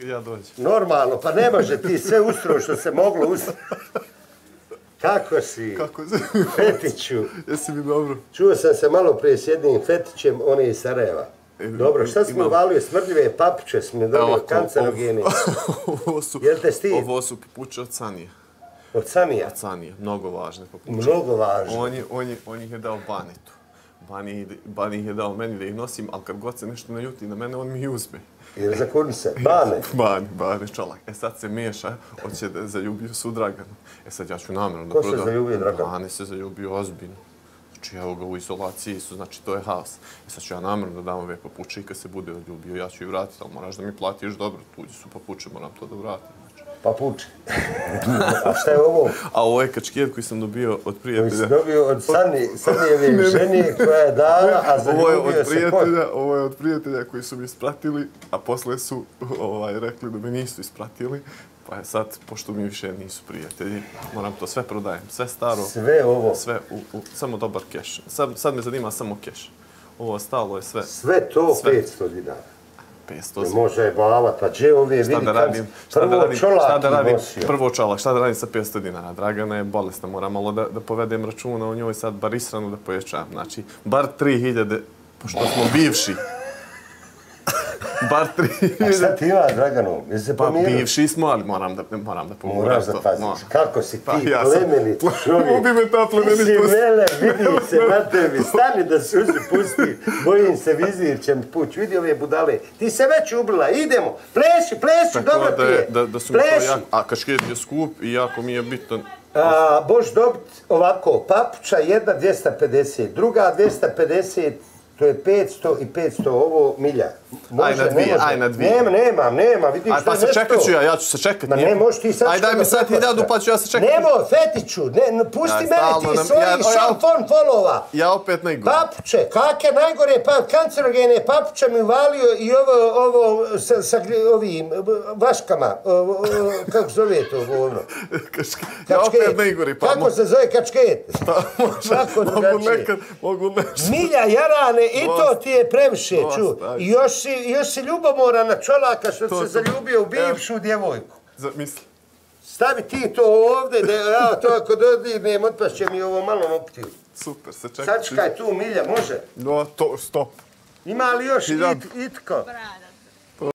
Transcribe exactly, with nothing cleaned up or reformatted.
ja dođem. Normalno, pa ne može ti sve ustro što se moglo ustro. Kako si? Kako si? Fetiću. Jesi mi dobro? Čuo sam se malo prije s jednim fetićem, on je iz Sarajeva. Dobro, šta si mi uvalio? Smrdljive papuče si mi dobio kancerogeni. Jel te stid? Ovo su papuče od Sanije. Od Sanija? Od Sanije, mnogo važne papuče. Mnogo važne. On, je, on, je, on ih je dao Banetu. Bani, Bani ih je dao meni da ih nosim, ali kad god se nešto naljuti na mene, on mi ih uzme. Jer zakuni se? Bane? Bane, Bane, čolak. E sad se miješa, hoće da zaljubio su Draganu. E sad ja ću namjerno da Ko prodam. se zaljubio Draganu? Bane se zaljubio ozbiljno. Znači, evo ga u izolaciji su, znači to je haos. E sad ću ja namjerno da dam ove papuče i kad se bude odljubio, ja ću ih vratiti, ali moraš da mi platiš dobro, tuđi su papuče, moram to da vratim. Papuče. A šta je ovo? A ovo je kačkijet koji sam dobio od prijatelja. Koji si dobio od Sani, Sanijeve žene koja je dala, a zaljubio se ko? Ovo je od prijatelja koji su mi ispratili, a posle su ovaj, rekli da me nisu ispratili. Pa je sad, pošto mi više nisu prijatelji, moram to sve prodajem, sve staro. Sve ovo? Sve, u, u, samo dobar keš. Sad, sad me zanima samo keš. Ovo ostalo je sve. Sve to sve. petsto dinara. petsto. Ne može bala, pa gdje ove vidi da radim, prvo čolak da radim, nosio. Prvo čolak, šta da radim sa petsto dinara? Dragana je bolesna, moram malo da, da povedem računa o njoj, sad bar ishranu da povećam. Znači, bar tri hiljade, pošto smo bivši. Bar tri hiljade. A šta ti imaš, Draganu? Jesi se Pa pomirio? bivši smo, ali moram da, moram da pomoram. Moraš da paziš. Kako si ti Pa, ja sam- plemenit čovjek? Ubi me ta plemenitost. Ti si vele, vidi se na tebi. Stani da suze pusti. Bojim se, vizir će mi puć. Vidi ove budale. Ti se već ubrila. Idemo. Pleši, pleši, dobro Tako ti da, je, je. da, da su mi to Pleši. jako... A kačket je skup i jako mi je bitan. A, Boš dobit ovako, papuča jedna dvjesto pedeset, druga dvjesto pedeset, to je petsto i petsto, ovo milja. Može, Aj na dvije, ne može. aj na dvije. Nema, nemam, nema, vidiš Aj, što pa je se nešto. čekat ću ja, ja ću se čekat. Ma ne, možeš ti sad Aj, daj mi sad ti dadu, pa ću ja se čekat. Nemo, fetiću, ne, pusti Ja, mene stalno ti nam- svoji ja- ja- šampon folova. Ja opet najgore. Papuče, kakve najgore pa, kancerogene papuče mi uvalio i ovo, ovo sa, sa ovim vaškama, ovo, ovo, kako zove to govno? Kačket. Ja opet najgori, pa Kako se zove kačket? Kako mogu drugačije? nekad, mogu nešto. Milja, jarane, i to ti je previše, Dosta, ču. ajde. I još si, još si ljubomoran na čolaka što To, se to. zaljubio u bivšu djevojku. Misli. Stavi ti to ovdje, da ja to ako dodirnem, otpašće mi ovo malo nokti. Super, se čekat ću. Sačekaj tu, Milja, može? No, to, stop. Ima li još Hiljadu. it, itko? Brada.